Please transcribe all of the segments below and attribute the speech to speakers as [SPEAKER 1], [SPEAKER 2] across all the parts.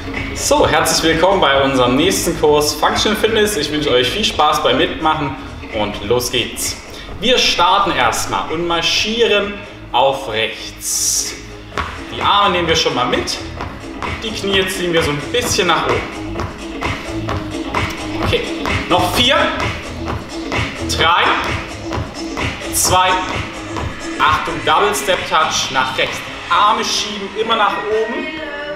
[SPEAKER 1] So, herzlich willkommen bei unserem nächsten Kurs Functional Fitness. Ich wünsche euch viel Spaß beim Mitmachen und los geht's. Wir starten erstmal und marschieren auf rechts. Die Arme nehmen wir schon mal mit, die Knie ziehen wir so ein bisschen nach oben. Okay, noch 4, 3, 2, Achtung, Double Step Touch nach rechts. Arme schieben immer nach oben.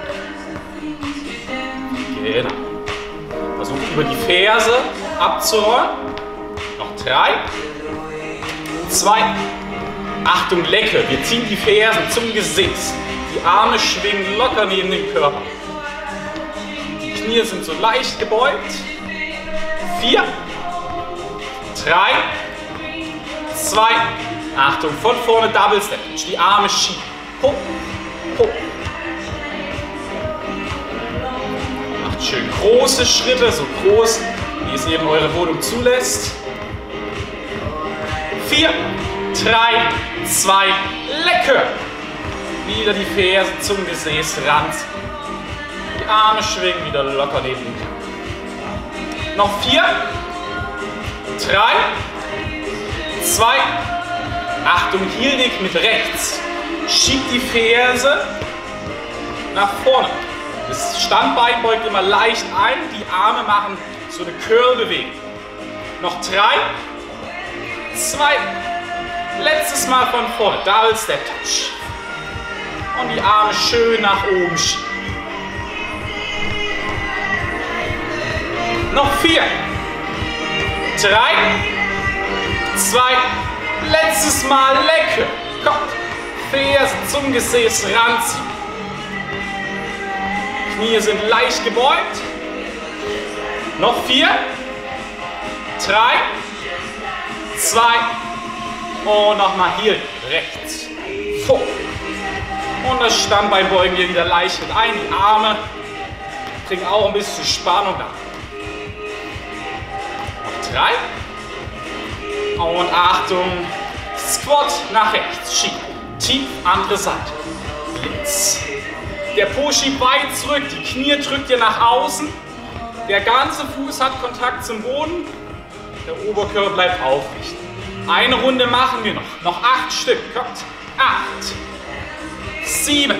[SPEAKER 1] Genau. Versucht über die Ferse abzurollen. Noch 3, 2, Achtung, Lecke. Wir ziehen die Fersen zum Gesäß. Die Arme schwingen locker neben den Körper. Die Knie sind so leicht gebeugt. 4, 3, 2, Achtung, von vorne Double Step. Die Arme schieben. Hoch, hoch. Macht schön große Schritte, so groß, wie es eben eure Wohnung zulässt. 4, 3, 2, Lecke. Wieder die Ferse zum Gesäß ranziehen. Die Arme schwingen wieder locker neben den Körper. Noch 4, 3, 2, Achtung, Heel-Kick mit rechts. Schiebt die Ferse nach vorne. Das Standbein beugt immer leicht ein. Die Arme machen so eine Curl-Bewegung. Noch 3, 2, letztes Mal von vorne. Double Step Touch. Und die Arme schön nach oben schieben. Noch 4, 3, 2, letztes Mal Lecke. Kommt. Ferse zum Gesäß ranziehen. Knie sind leicht gebeugt. Noch 4, 3, 2 und nochmal hier rechts. Vor. Und das Standbein beugen wir wieder leicht mit ein. Die Arme bringen auch ein bisschen Spannung da. Noch 3. Und Achtung, Squat nach rechts. Schieben. Tief, andere Seite. Links. Der Po schiebt weit zurück, die Knie drückt ihr nach außen. Der ganze Fuß hat Kontakt zum Boden. Der Oberkörper bleibt aufrecht. Eine Runde machen wir noch. Noch 8 Stück. Kommt. 8, 7,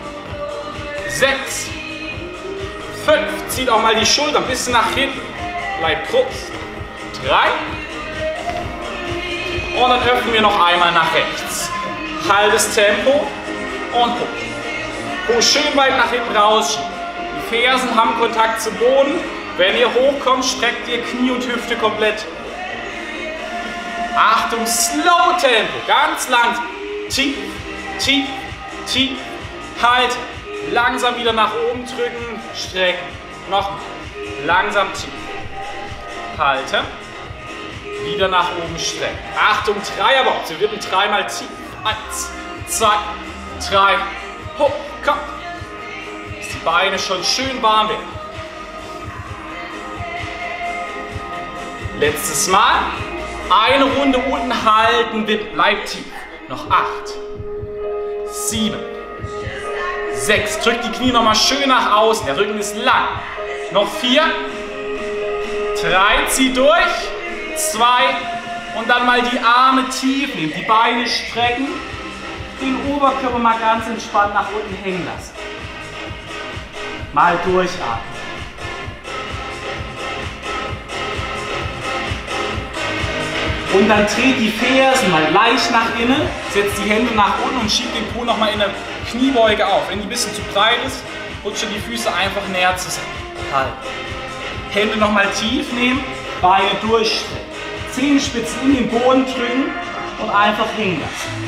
[SPEAKER 1] 6, 5. Zieht auch mal die Schulter ein bisschen nach hinten. Bleibt Brust. 3. Und dann öffnen wir noch einmal nach rechts. Halbes Tempo und hoch. Po schön weit nach hinten rausschieben. Die Fersen haben Kontakt zum Boden. Wenn ihr hochkommt, streckt ihr Knie und Hüfte komplett. Achtung, Slow Tempo, ganz langsam. Tief, tief, tief. Halt. Langsam wieder nach oben drücken, strecken. Nochmal. Langsam tief. Halte. Wieder nach oben strecken. Achtung, Dreierbox. Wir wirken 3-mal tief. 1, 2, 3, hoch, komm. Dass die Beine schon schön warm werden. Letztes Mal. Eine Runde unten halten, wippen, bleibt tief. Noch 8, 7, 6. Drückt die Knie nochmal schön nach außen. Der Rücken ist lang. Noch 4, 3, zieht durch. 2. Und dann mal die Arme tief nehmen, die Beine strecken, den Oberkörper mal ganz entspannt nach unten hängen lassen. Mal durchatmen. Und dann dreht die Fersen mal leicht nach innen, setzt die Hände nach unten und schiebt den Po nochmal in eine Kniebeuge auf. Wenn die ein bisschen zu breit ist, rutschen die Füße einfach näher zusammen. Halten. Hände nochmal tief nehmen, Beine durchstrecken. Zehenspitzen in den Boden drücken und einfach hängen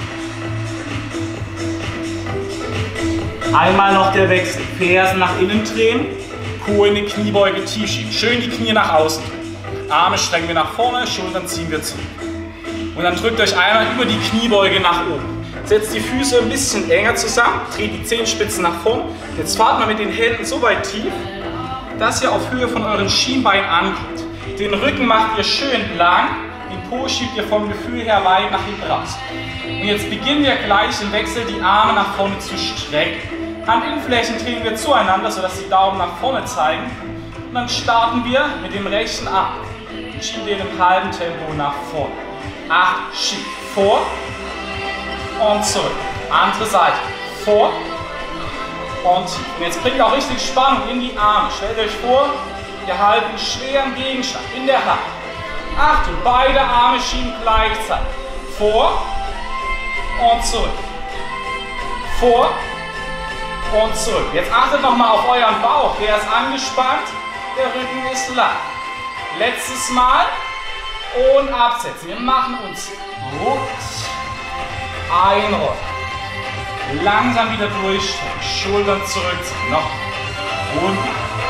[SPEAKER 1] lassen. Einmal noch der Wechsel. Fersen nach innen drehen, Po in die Kniebeuge tief schieben. Schön die Knie nach außen drücken. Arme strecken wir nach vorne, Schultern ziehen wir zurück. Und dann drückt euch einmal über die Kniebeuge nach oben. Setzt die Füße ein bisschen enger zusammen, dreht die Zehenspitzen nach vorne. Jetzt fahrt mal mit den Händen so weit tief, dass ihr auf Höhe von euren Schienbeinen ankommt. Den Rücken macht ihr schön lang, den Po schiebt ihr vom Gefühl her weit nach hinten raus. Und jetzt beginnen wir gleich im Wechsel die Arme nach vorne zu strecken. Handinnenflächen drehen wir zueinander, sodass die Daumen nach vorne zeigen. Und dann starten wir mit dem rechten Arm. Schieben den im halben Tempo nach vorne. 8, schieb vor und zurück. Andere Seite. Vor und tief. Und jetzt bringt auch richtig Spannung in die Arme. Stellt euch vor, wir halten einen schweren Gegenstand in der Hand. Achtung, beide Arme schieben gleichzeitig. Vor und zurück. Vor und zurück. Jetzt achtet nochmal auf euren Bauch. Der ist angespannt, der Rücken ist lang. Letztes Mal und absetzen. Wir machen uns rund, einrollen. Langsam wieder durchstrecken. Schultern zurückziehen. Noch. Und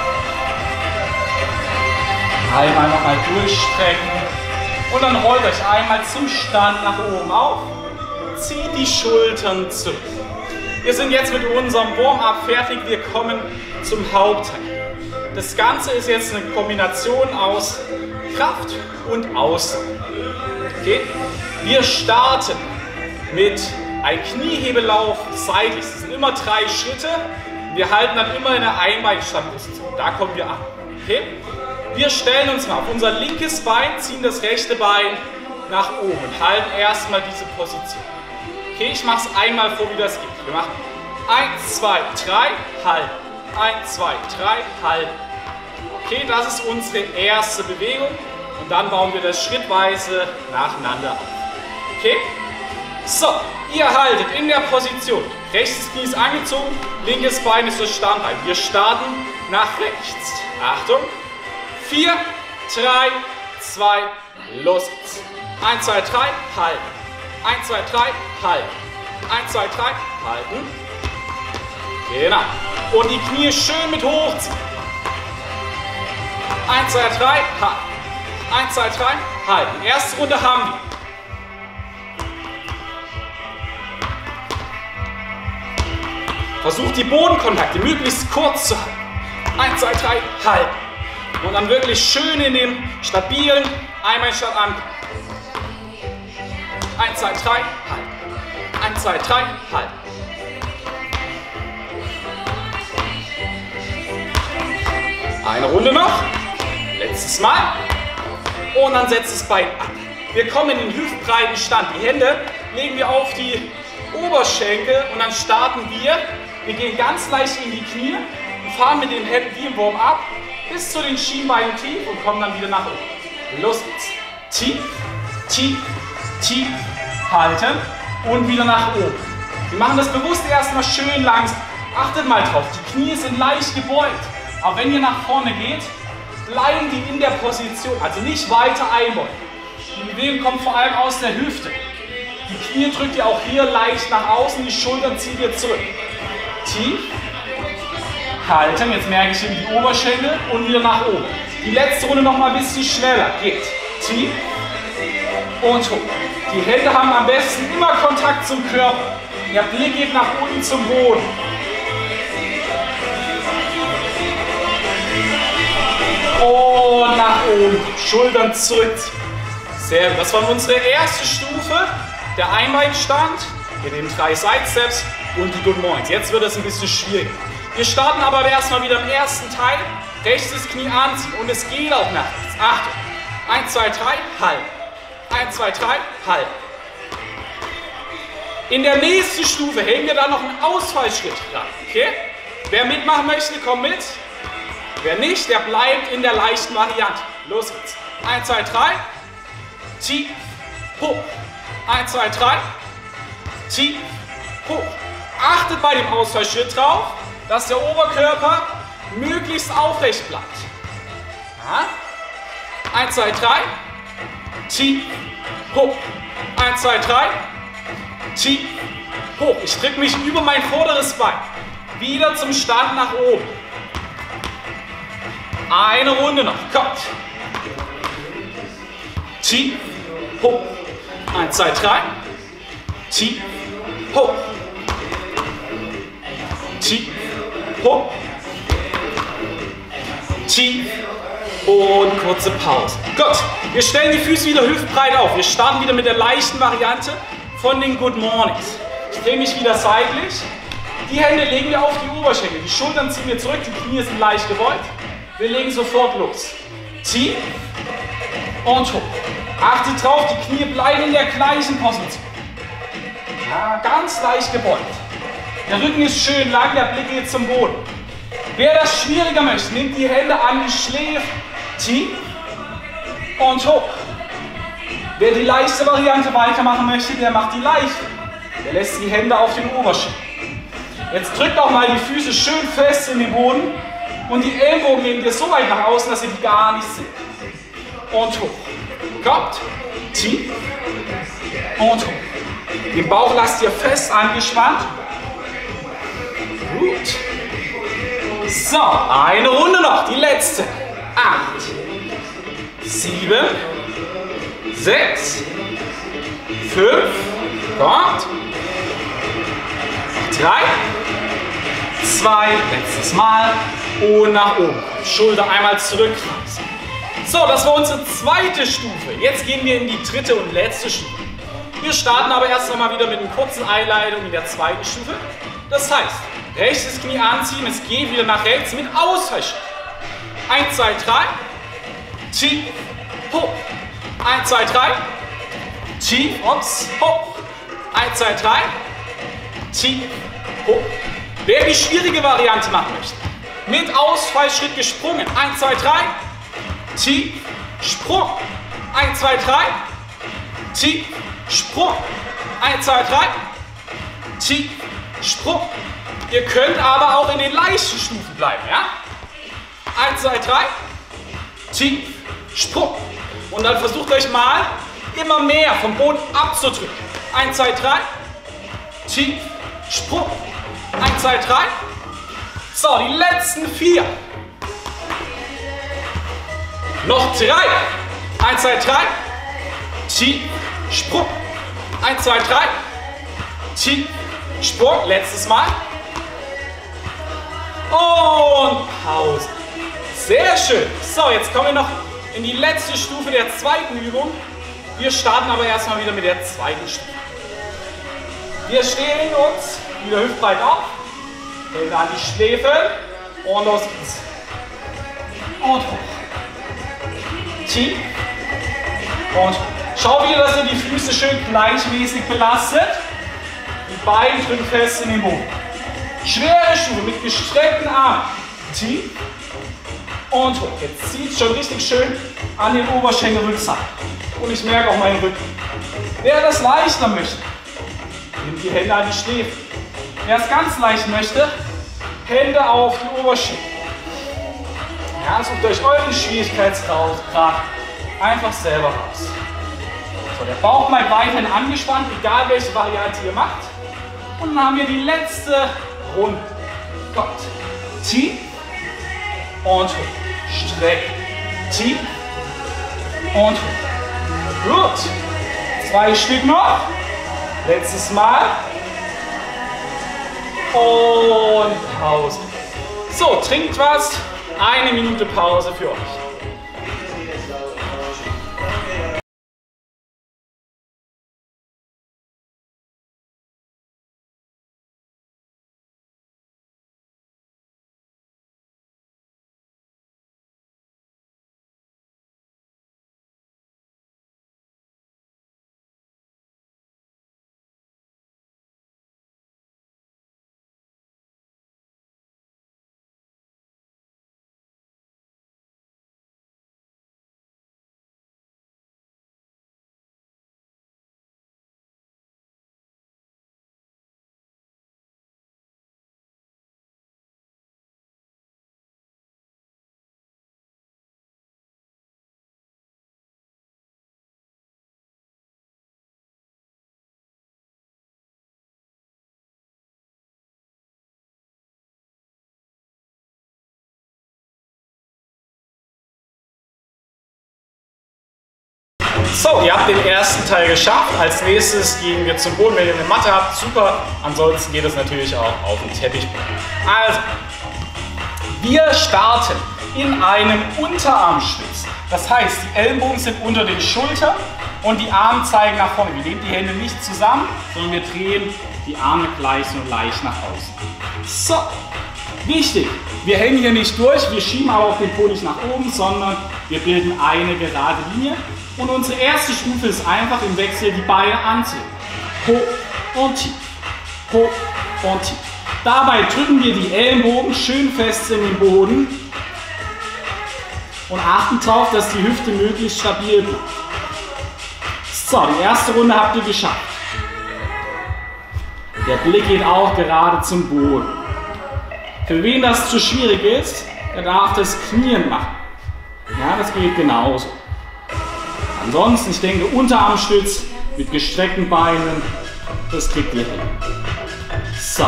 [SPEAKER 1] einmal nochmal durchstrecken. Und dann rollt euch einmal zum Stand nach oben auf. Zieht die Schultern zurück. Wir sind jetzt mit unserem Warm-up fertig. Wir kommen zum Hauptteil. Das Ganze ist jetzt eine Kombination aus Kraft und Ausdauer. Okay? Wir starten mit einem Kniehebellauf seitlich. Das sind immer 3 Schritte. Wir halten dann immer in der Einbeinstandposition. Da kommen wir an. Okay? Wir stellen uns mal auf unser linkes Bein, ziehen das rechte Bein nach oben und halten erstmal diese Position. Okay, ich mache es einmal vor, wie das geht. Wir machen 1, 2, 3, halten. 1, 2, 3, halten. Okay, das ist unsere erste Bewegung und dann bauen wir das schrittweise nacheinander auf. Okay? So, ihr haltet in der Position. Rechtes Knie ist angezogen, linkes Bein ist das Standbein. Wir starten nach rechts. Achtung. 4, 3, 2, los geht's. 1, 2, 3, halten. 1, 2, 3, halten. 1, 2, 3, halten. Genau. Und die Knie schön mit hochziehen. 1, 2, 3, halten. 1, 2, 3, halten. Erste Runde haben wir. Versucht die Bodenkontakte möglichst kurz zu halten. 1, 2, 3, halten. Und dann wirklich schön in dem stabilen Einbeinstand ankommen. 1, 2, 3, halten. 1, 2, 3, halten. Eine Runde noch. Letztes Mal. Und dann setzt das Bein ab. Wir kommen in den hüftbreiten Stand. Die Hände legen wir auf die Oberschenkel und dann starten wir. Wir gehen ganz leicht in die Knie und fahren mit den Händen wie im Warm-up bis zu den Schienbeinen tief und kommen dann wieder nach oben. Los geht's. Tief, tief, tief, halten und wieder nach oben. Wir machen das bewusst erstmal schön langsam. Achtet mal drauf, die Knie sind leicht gebeugt. Aber wenn ihr nach vorne geht, bleiben die in der Position, also nicht weiter einbeugen. Die Bewegung kommt vor allem aus der Hüfte. Die Knie drückt ihr auch hier leicht nach außen, die Schultern zieht ihr zurück. Tief, halten, jetzt merke ich die Oberschenkel und wieder nach oben. Die letzte Runde noch mal ein bisschen schneller. Geht tief und hoch. Die Hände haben am besten immer Kontakt zum Körper. Der Blick geht nach unten zum Boden. Und nach oben. Schultern zurückziehen. Sehr gut. Das war unsere erste Stufe. Der Einbeinstand. Wir nehmen 3 Side-Steps und die Good Mornings. Jetzt wird es ein bisschen schwieriger. Wir starten aber erstmal wieder im ersten Teil. Rechtes Knie anziehen und es geht auch nach rechts. Achtung. 1, 2, 3, halten. 1, 2, 3, halten. In der nächsten Stufe hängen wir dann noch einen Ausfallschritt dran. Okay? Wer mitmachen möchte, kommt mit. Wer nicht, der bleibt in der leichten Variante. Los geht's. 1, 2, 3. Tief, hoch. 1, 2, 3. Tief, hoch. Achtet bei dem Ausfallschritt drauf, dass der Oberkörper möglichst aufrecht bleibt. Ja. 1, 2, 3. Tief, hoch. 1, 2, 3. Tief, hoch. Ich drücke mich über mein vorderes Bein. Wieder zum Stand nach oben. Eine Runde noch. Kommt. Tief, hoch. 1, 2, 3. Tief, hoch. Tief, hoch. Tief und kurze Pause. Gut, wir stellen die Füße wieder hüftbreit auf. Wir starten wieder mit der leichten Variante von den Good Mornings. Ich drehe mich wieder seitlich. Die Hände legen wir auf die Oberschenkel. Die Schultern ziehen wir zurück, die Knie sind leicht gebeugt. Wir legen sofort los. Tief und hoch. Achtet drauf, die Knie bleiben in der gleichen Position. Ja, ganz leicht gebeugt. Der Rücken ist schön lang, der Blick geht zum Boden. Wer das schwieriger möchte, nimmt die Hände an die Schläfe. Tief und hoch. Wer die leichte Variante weitermachen möchte, der macht die leichte. Der lässt die Hände auf den Oberschenkel. Jetzt drückt auch mal die Füße schön fest in den Boden und die Ellbogen nehmen wir so weit nach außen, dass ihr die gar nicht seht. Und hoch. Kommt. Tief und hoch. Den Bauch lasst ihr fest angespannt. Gut. So, eine Runde noch, die letzte. 8, 7, 6, 5, kommt. 3, 2, letztes Mal und nach oben. Schulter einmal zurückkreisen. So, das war unsere zweite Stufe. Jetzt gehen wir in die dritte und letzte Stufe. Wir starten aber erst einmal wieder mit einer kurzen Einleitung in der zweiten Stufe. Das heißt, rechtes Knie anziehen, es geht wieder nach rechts mit Ausfallschritt. 1, 2, 3, tief, hoch. 1, 2, 3, tief, ups, hoch. 1, 2, 3, tief, hoch. Wer die schwierige Variante machen möchte, mit Ausfallschritt gesprungen. 1, 2, 3, tief, Sprung. 1, 2, 3, tief, Sprung. 1, 2, 3, tief, Sprung. Ihr könnt aber auch in den leichten Stufen bleiben, ja? 1, 2, 3, tief, Sprung. Und dann versucht euch mal immer mehr vom Boden abzudrücken. 1, 2, 3, tief, Sprung. 1, 2, 3. So, die letzten 4. Noch 3. 1, 2, 3. Tief, Sprung. 1, 2, 3. Tief, Sprung. Letztes Mal. Und Pause. Sehr schön. So, jetzt kommen wir noch in die letzte Stufe der zweiten Übung. Wir starten aber erstmal wieder mit der zweiten Stufe. Wir stehen uns wieder hüftbreit auf. Hände an die Schläfen. Und los geht's. Und hoch. Tief. Und schau wieder, dass ihr die Füße schön gleichmäßig belastet. Die Beine drücken fest in den Boden. Schwere Stufe mit gestreckten Armen. Tief. Und hoch. Jetzt zieht es schon richtig schön an den Oberschenkelrückseite. Und ich merke auch meinen Rücken. Wer das leichter möchte, nimmt die Hände an die Schläfen. Wer es ganz leicht möchte, Hände auf die Oberschenkel. Ja, sucht euch euren Schwierigkeitsgrad einfach selber raus. So, der Bauch bleibt weiterhin angespannt, egal welche Variante ihr macht. Und dann haben wir die letzte Runde. Kommt. Tief und hoch. Streck. Tief und hoch. Gut. 2 Stück noch. Letztes Mal. Und Pause. So, trinkt was. 1 Minute Pause für euch. So, ihr habt den ersten Teil geschafft. Als nächstes gehen wir zum Boden. Wenn ihr eine Matte habt, super. Ansonsten geht es natürlich auch auf den Teppich. Also, wir starten in einem Unterarmschwitz. Das heißt, die Ellenbogen sind unter den Schultern und die Arme zeigen nach vorne. Wir nehmen die Hände nicht zusammen, sondern wir drehen die Arme gleich so leicht nach außen. So, wichtig, wir hängen hier nicht durch, wir schieben aber auch den Po nicht nach oben, sondern wir bilden eine gerade Linie. Und unsere erste Stufe ist einfach im Wechsel die Beine anziehen. Hoch und tief, hoch und tief. Dabei drücken wir die Ellenbogen schön fest in den Boden und achten darauf, dass die Hüfte möglichst stabil bleibt. So, die erste Runde habt ihr geschafft. Der Blick geht auch gerade zum Boden. Für wen das zu schwierig ist, der darf das Knien machen. Ja, das geht genauso. Ansonsten, ich denke, Unterarmstütz mit gestreckten Beinen, das kriegt ihr hin. So.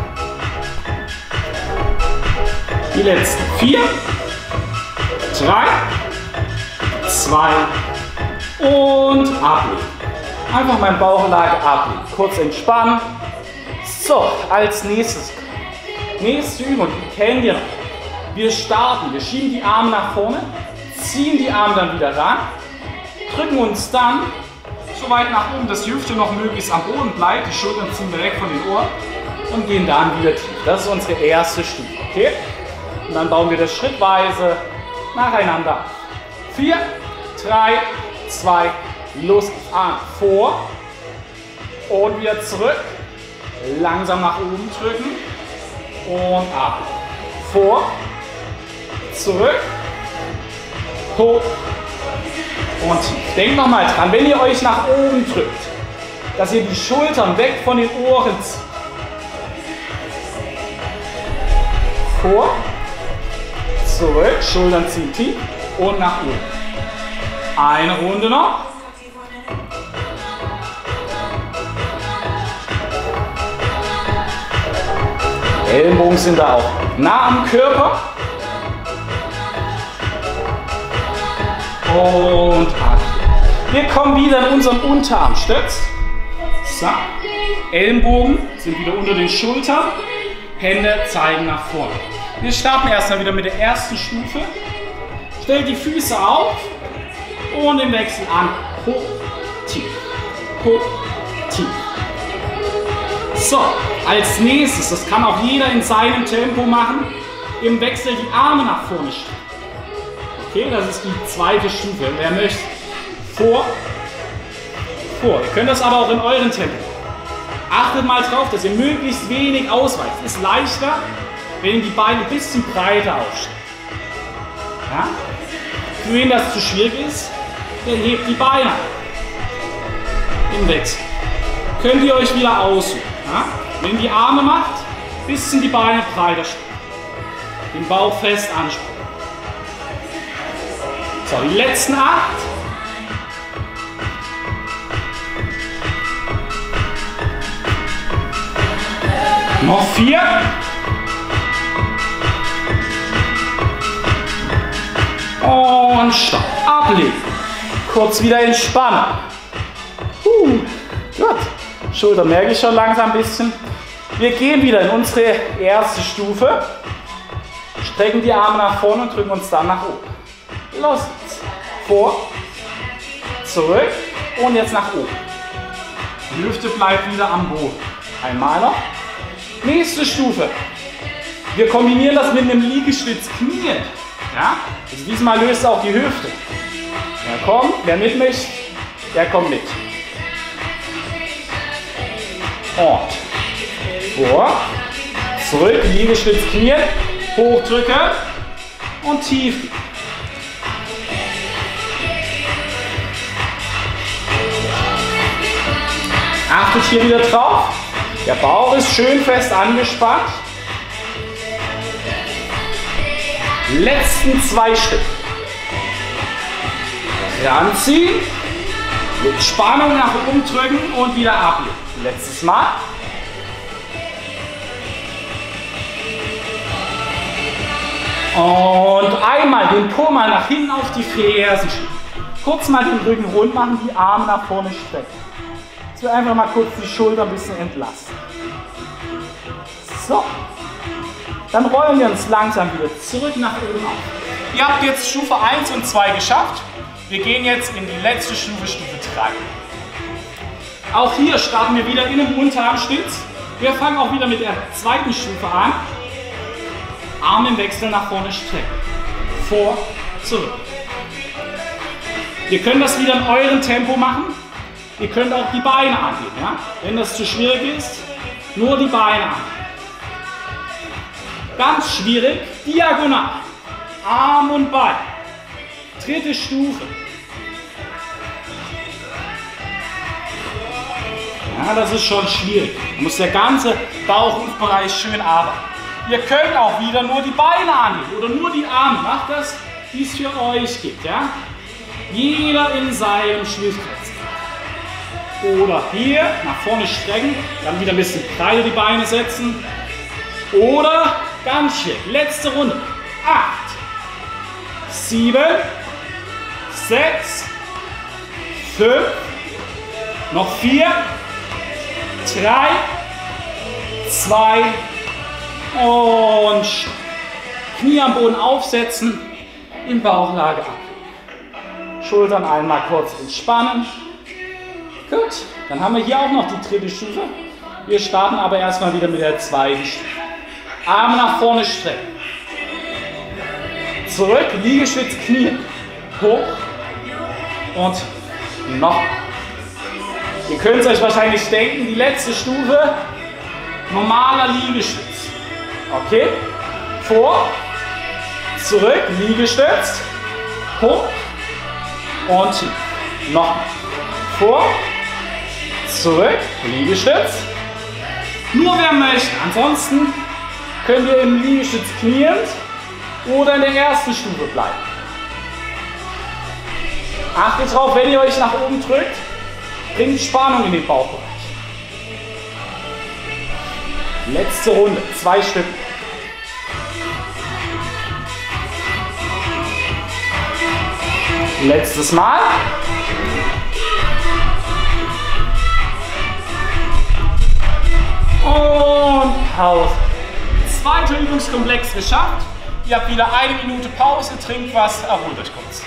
[SPEAKER 1] Die letzten 4, 3, 2 und ablegen. Einfach mein Bauchlage ablegen. Kurz entspannen. So, als nächstes. Nächste Übung, die kennt ihr noch. Wir starten, wir schieben die Arme nach vorne, ziehen die Arme dann wieder ran, drücken uns dann so weit nach oben, dass die Hüfte noch möglichst am Boden bleibt. Die Schultern ziehen wir weg von den Ohren und gehen dann wieder tief. Das ist unsere erste Stufe. Okay? Und dann bauen wir das schrittweise nacheinander auf. 4, 3, 2, los geht's. Arm vor und wieder zurück. Langsam nach oben drücken und ab. Vor, zurück, hoch und tief. Denkt nochmal dran, wenn ihr euch nach oben drückt, dass ihr die Schultern weg von den Ohren zieht. Vor, zurück, Schultern ziehen tief und nach oben. Eine Runde noch. Die Ellenbogen sind da auch nah am Körper. Und ab. Wir kommen wieder in unseren Unterarmstütz. So. Ellenbogen sind wieder unter den Schultern. Hände zeigen nach vorne. Wir starten erstmal wieder mit der ersten Stufe. Stellt die Füße auf und im Wechsel an. Hoch, tief, hoch, tief. So, als nächstes, das kann auch jeder in seinem Tempo machen, im Wechsel die Arme nach vorne strecken. Okay, das ist die zweite Stufe. Wer möchte, vor, vor. Ihr könnt das aber auch in euren Tempo. Achtet mal drauf, dass ihr möglichst wenig ausweicht. Es ist leichter, wenn ihr die Beine ein bisschen breiter aufstellt. Ja? Für wen das zu schwierig ist, der hebt die Beine im Wechsel. Könnt ihr euch wieder aussuchen. Ja? Wenn ihr die Arme macht, ein bisschen die Beine breiter stellen. Den Bauch fest anspannen. So, die letzten 8. Noch 4. Und stopp. Ablegen. Kurz wieder entspannen. Gut. Schulter merke ich schon langsam ein bisschen. Wir gehen wieder in unsere erste Stufe. Strecken die Arme nach vorne und drücken uns dann nach oben. Los geht's. Vor, zurück und jetzt nach oben. Die Hüfte bleibt wieder am Boden. Einmal noch. Nächste Stufe. Wir kombinieren das mit einem Liegestütz knien. Ja? Also diesmal löst auch die Hüfte. Wer kommt, wer mit möchte, der kommt mit. Und vor, zurück, Liegestütz knien, hochdrücken und tief. Achtet hier wieder drauf. Der Bauch ist schön fest angespannt. Letzten 2 Stück. Ranziehen. Mit Spannung nach oben drücken und wieder ablegen. Letztes Mal. Und einmal den Po mal nach hinten auf die Fersen schieben. Kurz mal den Rücken rund machen, die Arme nach vorne strecken. Jetzt will einfach mal kurz die Schulter ein bisschen entlasten. So. Dann rollen wir uns langsam wieder zurück nach oben auf. Ihr habt jetzt Stufe 1 und 2 geschafft. Wir gehen jetzt in die letzte Stufe, Stufe 3. Auch hier starten wir wieder in einem Unterarmstütz. Wir fangen auch wieder mit der zweiten Stufe an. Arme im Wechsel nach vorne strecken. Vor, zurück. Ihr könnt das wieder in eurem Tempo machen. Ihr könnt auch die Beine angehen. Ja? Wenn das zu schwierig ist, nur die Beine angehen. Ganz schwierig, diagonal. Arm und Bein. Dritte Stufe. Ja, das ist schon schwierig. Da muss der ganze Bauchbereich schön arbeiten. Ihr könnt auch wieder nur die Beine angehen oder nur die Arme. Macht das, wie es für euch geht. Ja? Jeder in seinem Schwierigkeitsgrad. Oder hier nach vorne strecken, dann wieder ein bisschen breiter die Beine setzen. Oder ganz schwierig. Letzte Runde. 8, 7, 6, 5, noch 4, 3, 2 und Knie am Boden aufsetzen, in Bauchlage ablegen. Schultern einmal kurz entspannen. Gut, dann haben wir hier auch noch die dritte Stufe. Wir starten aber erstmal wieder mit der zweiten Stufe. Arme nach vorne strecken. Zurück, Liegestütz, Knie. Hoch und noch. Ihr könnt es euch wahrscheinlich denken, die letzte Stufe, normaler Liegestütz. Okay? Vor, zurück, Liegestütz, hoch und tief. Noch. Vor, zurück, Liegestütz. Nur wer möchte. Ansonsten könnt ihr im Liegestütz kniend oder in der ersten Stufe bleiben. Achtet drauf, wenn ihr euch nach oben drückt, bringt Spannung in den Bauchbereich. Letzte Runde, 2 Stück. Letztes Mal. Und Pause. Zweiter Übungskomplex geschafft. Ihr habt wieder 1 Minute Pause, trinkt was, erholt euch kurz.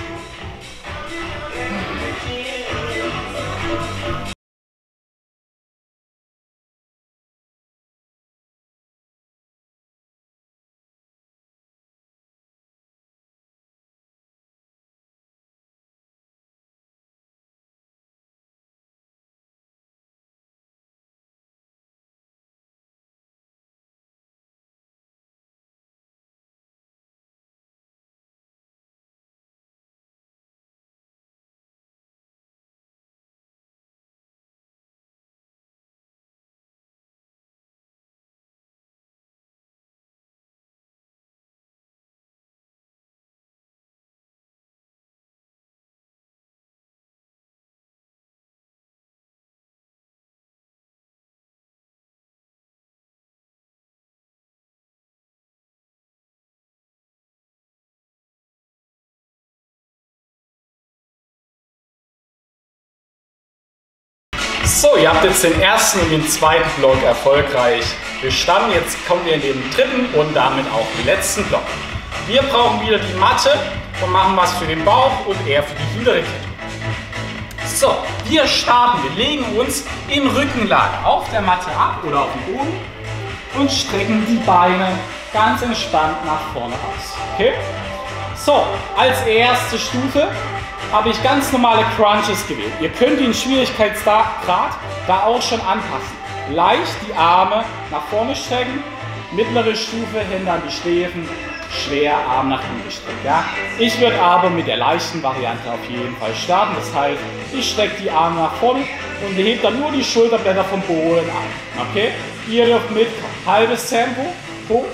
[SPEAKER 1] So, ihr habt jetzt den ersten und den zweiten Block erfolgreich bestanden. Jetzt kommen wir in den dritten und damit auch den letzten Block. Wir brauchen wieder die Matte und machen was für den Bauch und eher für die hintere Kette. So, wir starten. Wir legen uns in Rückenlage auf der Matte ab oder auf den Boden und strecken die Beine ganz entspannt nach vorne aus. Okay? So, als erste Stufe habe ich ganz normale Crunches gewählt. Ihr könnt den Schwierigkeitsgrad da auch schon anpassen. Leicht die Arme nach vorne strecken, mittlere Stufe, Hände an die Schläfen, schwer Arm nach hinten gestreckt. Ja? Ich würde aber mit der leichten Variante auf jeden Fall starten. Das heißt, ich strecke die Arme nach vorne und hebt dann nur die Schulterblätter vom Boden an. Okay? Ihr dürft mitkommen. Halbes Tempo, hoch.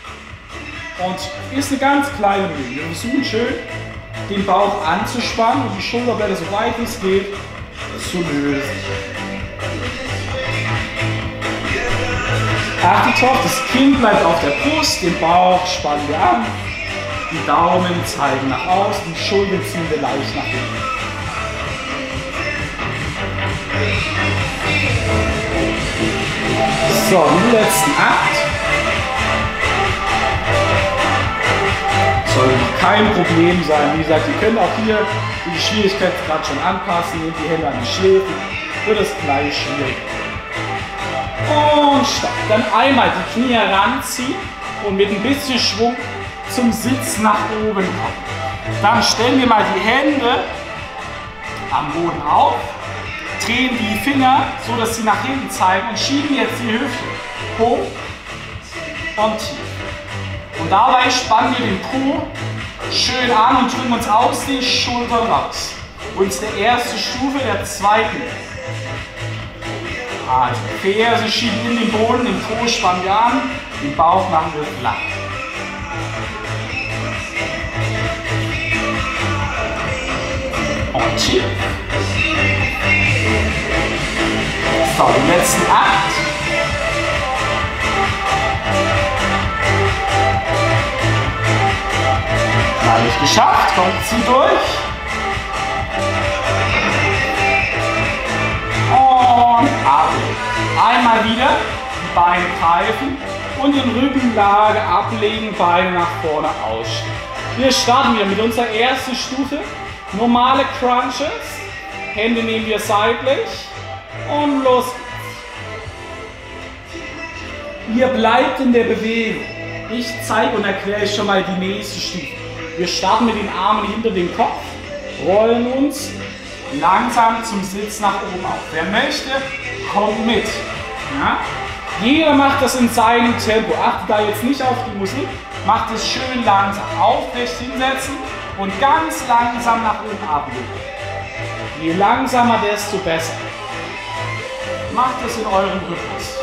[SPEAKER 1] Und ist eine ganz kleine Bewegung. Wir versuchen schön den Bauch anzuspannen und die Schulterblätter so weit es geht zu lösen. Achtet drauf, das Kinn bleibt auf der Brust, den Bauch spannen wir an, die Daumen zeigen nach außen, die Schultern ziehen wir leicht nach hinten. So, den letzten 8. Soll kein Problem sein. Wie gesagt, ihr könnt auch hier die Schwierigkeitsgrad schon anpassen, nehmt die Hände an die Schläfen, wird es gleich schwierig. Und stopp. Dann einmal die Knie heranziehen und mit ein bisschen Schwung zum Sitz nach oben kommen. Dann stellen wir mal die Hände am Boden auf, drehen die Finger, so dass sie nach hinten zeigen und schieben jetzt die Hüfte hoch und tief. Und dabei spannen wir den Po schön an und drücken uns aus den Schultern raus. Unsere erste Stufe der zweiten. Also Ferse schieben in den Boden, den Po spannen wir an, den Bauch machen wir flach. Und tief. So, den letzten 8. Gleich geschafft, kommt sie durch. Und ablegen. Einmal wieder die Beine greifen und in Rückenlage ablegen, Beine nach vorne ausstrecken. Wir starten wieder mit unserer ersten Stufe. Normale Crunches. Hände nehmen wir seitlich. Und los geht's. Ihr bleibt in der Bewegung. Ich zeige und erkläre euch schon mal die nächste Stufe. Wir starten mit den Armen hinter den Kopf, rollen uns langsam zum Sitz nach oben auf. Wer möchte, kommt mit. Ja? Jeder macht das in seinem Tempo. Achtet da jetzt nicht auf die Musik. Macht es schön langsam. Aufrecht hinsetzen und ganz langsam nach oben ablegen. Je langsamer, desto besser. Macht es in eurem Rhythmus.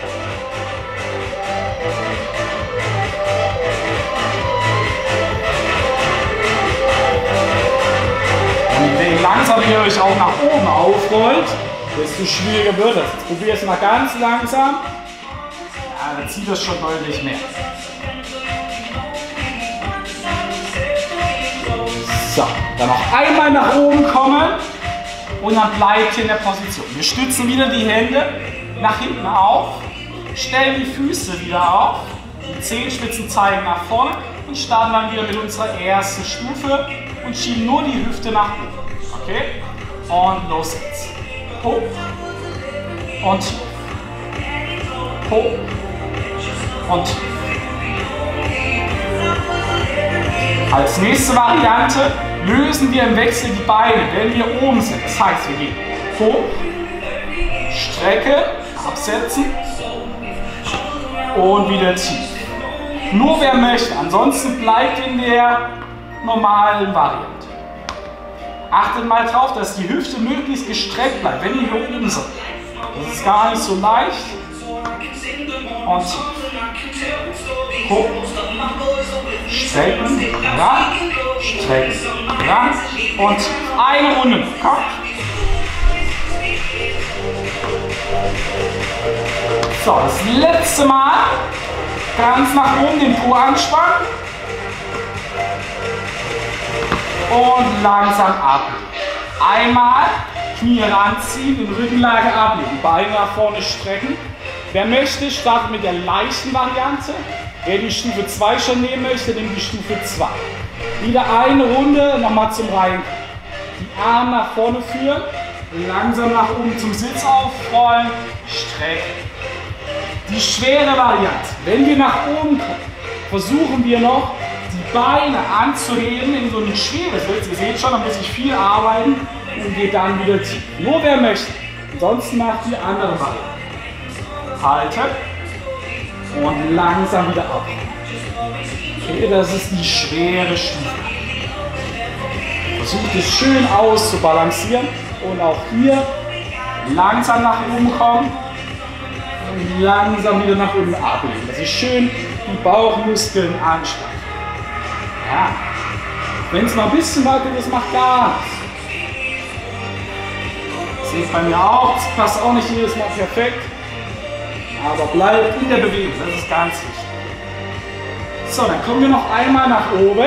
[SPEAKER 1] Und je langsamer ihr euch auch nach oben aufrollt, desto schwieriger wird es. Jetzt probiert es mal ganz langsam. Ja, dann zieht das schon deutlich mehr. So, dann noch einmal nach oben kommen und dann bleibt ihr in der Position. Wir stützen wieder die Hände nach hinten auf, stellen die Füße wieder auf, die Zehenspitzen zeigen nach vorne und starten dann wieder mit unserer ersten Stufe und schieben nur die Hüfte nach oben. Okay? Und los geht's. Hoch und tief. Hoch und tief. Als nächste Variante lösen wir im Wechsel die Beine, wenn wir oben sind. Das heißt, wir gehen hoch, Strecke, absetzen und wieder tief. Nur wer möchte, ansonsten bleibt in der normalen Variante. Achtet mal drauf, dass die Hüfte möglichst gestreckt bleibt, wenn ihr hier oben seid. Das ist gar nicht so leicht. Und tief. Hoch, strecken, ran, strecken, ran und eine Runde. Komm. So, das letzte Mal ganz nach oben den Po anspannen und langsam ablegen. Einmal Knie ranziehen, in Rückenlage ablegen, Beine nach vorne strecken. Wer möchte, startet mit der leichten Variante. Wer die Stufe 2 schon nehmen möchte, nimmt die Stufe 2. Wieder eine Runde, nochmal zum Reinkommen. Die Arme nach vorne führen, langsam nach oben zum Sitz aufrollen, strecken. Die schwere Variante, wenn wir nach oben kommen, versuchen wir noch, die Beine anzuheben in so ein schweres Sitz. Ihr seht schon, da muss ich viel arbeiten und geht dann wieder tief. Nur wer möchte. Ansonsten macht die andere Variante. Halten und langsam wieder ab. Okay, das ist die schwere Stufe. Versucht es schön auszubalancieren und auch hier langsam nach oben kommen und langsam wieder nach oben ablegen. Das ist schön die Bauchmuskeln anspannen. Ja. Wenn es mal ein bisschen wackelt, das macht gar nichts. Das seht bei mir auch, das passt auch nicht jedes Mal perfekt. Aber bleibt in der Bewegung, das ist ganz wichtig. So, dann kommen wir noch einmal nach oben.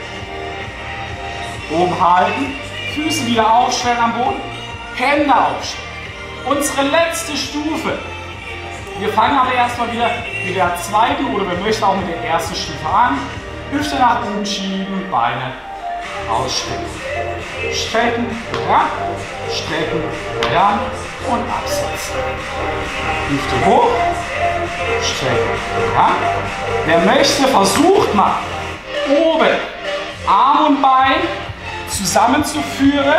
[SPEAKER 1] Oben halten, Füße wieder aufstellen am Boden, Hände aufstellen. Unsere letzte Stufe. Wir fangen aber erstmal wieder mit der zweiten oder wir möchten auch mit der ersten Stufe an. Hüfte nach oben schieben, Beine ausstrecken. Strecken, ran, strecken, ran und absetzen. Hüfte hoch, strecken, ran. Wer möchte, versucht mal oben Arm und Bein zusammenzuführen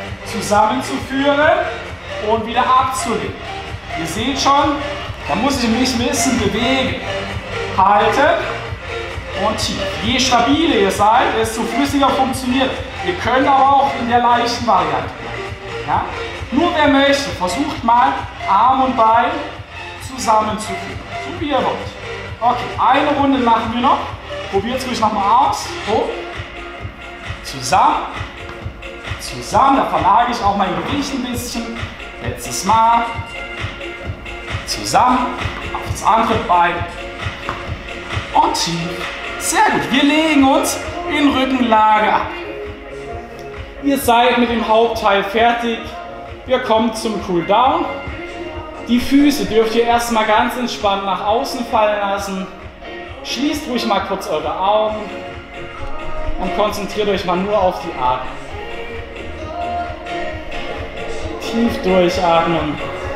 [SPEAKER 1] und wieder abzulegen. Ihr seht schon, da muss ich mich ein bisschen bewegen. Halten und tief. Je stabiler ihr seid, desto flüssiger funktioniert. Ihr könnt aber auch in der leichten Variante bleiben. Ja? Nur wer möchte, versucht mal Arm und Bein zusammenzuführen. So wie ihr wollt. Okay, eine Runde machen wir noch. Probiert es ruhig nochmal aus. Hoch. Zusammen. Zusammen. Da verlage ich auch mein Gewicht ein bisschen. Letztes Mal. Zusammen. Auf das andere Bein. Und tief. Sehr gut. Wir legen uns in Rückenlage ab. Ihr seid mit dem Hauptteil fertig. Wir kommen zum Cooldown. Die Füße dürft ihr erstmal ganz entspannt nach außen fallen lassen. Schließt ruhig mal kurz eure Augen und konzentriert euch mal nur auf die Atmung. Tief durchatmen.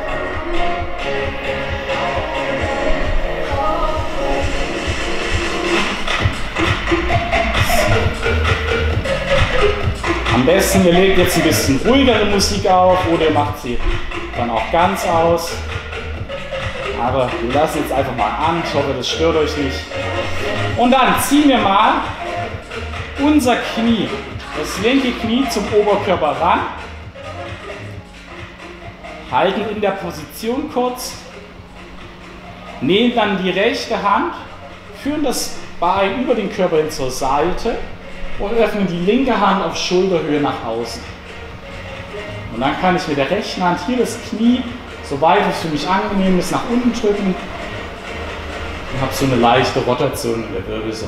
[SPEAKER 1] Am besten, ihr legt jetzt ein bisschen ruhigere Musik auf oder ihr macht sie dann auch ganz aus. Aber wir lassen jetzt einfach mal an. Ich hoffe, das stört euch nicht. Und dann ziehen wir mal unser Knie, das linke Knie zum Oberkörper ran. Halten in der Position kurz. Nehmen dann die rechte Hand, führen das Bein über den Körper hin zur Seite und öffnen die linke Hand auf Schulterhöhe nach außen. Und dann kann ich mit der rechten Hand hier das Knie, soweit es für mich angenehm ist, nach unten drücken und habe so eine leichte Rotation in der Wirbelsäule.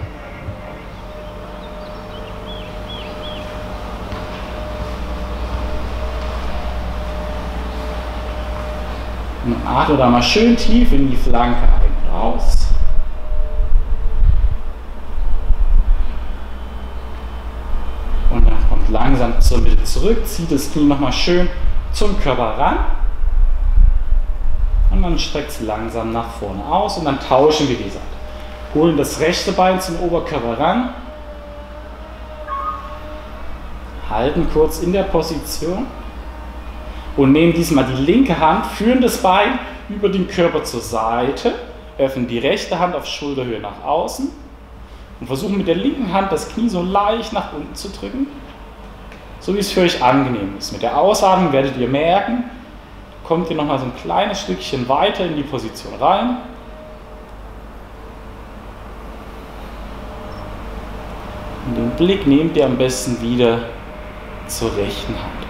[SPEAKER 1] Und atme da mal schön tief in die Flanke ein und aus. Langsam zur Mitte zurück, zieht das Knie nochmal schön zum Körper ran und dann streckt es langsam nach vorne aus und dann tauschen wir die Seite. Holen das rechte Bein zum Oberkörper ran, halten kurz in der Position und nehmen diesmal die linke Hand, führen das Bein über den Körper zur Seite, öffnen die rechte Hand auf Schulterhöhe nach außen und versuchen mit der linken Hand das Knie so leicht nach unten zu drücken. So wie es für euch angenehm ist. Mit der Ausatmung werdet ihr merken, kommt ihr nochmal so ein kleines Stückchen weiter in die Position rein. Und den Blick nehmt ihr am besten wieder zur rechten Hand.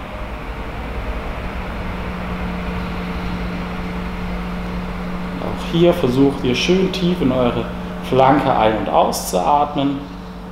[SPEAKER 1] Und auch hier versucht ihr schön tief in eure Flanke ein- und auszuatmen.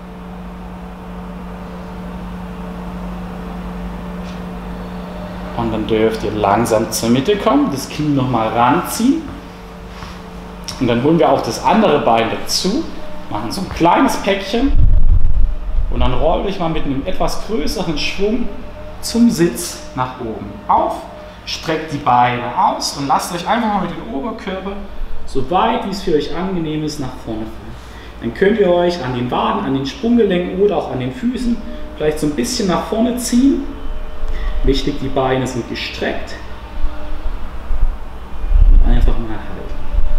[SPEAKER 1] Und dann dürft ihr langsam zur Mitte kommen, das Knie nochmal ranziehen. Und dann holen wir auch das andere Bein dazu, machen so ein kleines Päckchen. Und dann rollt euch mal mit einem etwas größeren Schwung zum Sitz nach oben auf. Streckt die Beine aus und lasst euch einfach mal mit dem Oberkörper, so weit wie es für euch angenehm ist, nach vorne fallen. Dann könnt ihr euch an den Waden, an den Sprunggelenken oder auch an den Füßen vielleicht so ein bisschen nach vorne ziehen. Wichtig, die Beine sind gestreckt. Und einfach mal halten.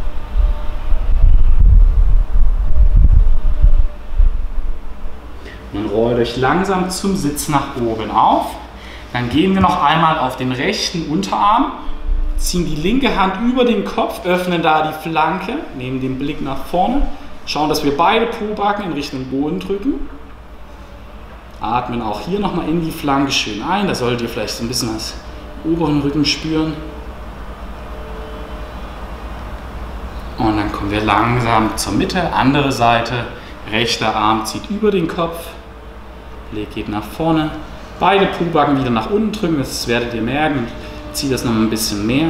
[SPEAKER 1] Und dann rollt euch langsam zum Sitz nach oben auf. Dann gehen wir noch einmal auf den rechten Unterarm, ziehen die linke Hand über den Kopf, öffnen da die Flanke, nehmen den Blick nach vorne, schauen, dass wir beide Pobacken in Richtung Boden drücken. Atmen auch hier nochmal in die Flanke schön ein. Da solltet ihr vielleicht so ein bisschen das oberen Rücken spüren. Und dann kommen wir langsam zur Mitte. Andere Seite. Rechter Arm zieht über den Kopf. Blick geht nach vorne. Beide Pobacken wieder nach unten drücken. Das werdet ihr merken. Zieht das noch ein bisschen mehr.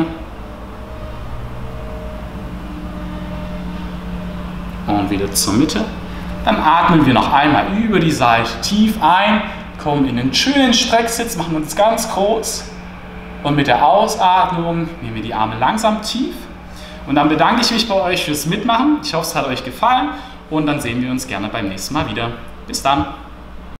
[SPEAKER 1] Und wieder zur Mitte. Dann atmen wir noch einmal über die Seite tief ein, kommen in einen schönen Strecksitz, machen uns ganz groß und mit der Ausatmung nehmen wir die Arme langsam tief. Und dann bedanke ich mich bei euch fürs Mitmachen. Ich hoffe, es hat euch gefallen und dann sehen wir uns gerne beim nächsten Mal wieder. Bis dann!